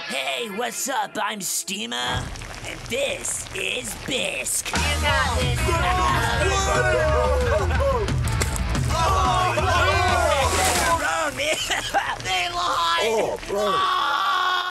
Hey, what's up? I'm Steamer, and this is Bisque. You got this. Wrong, man. They lied. Oh, bro.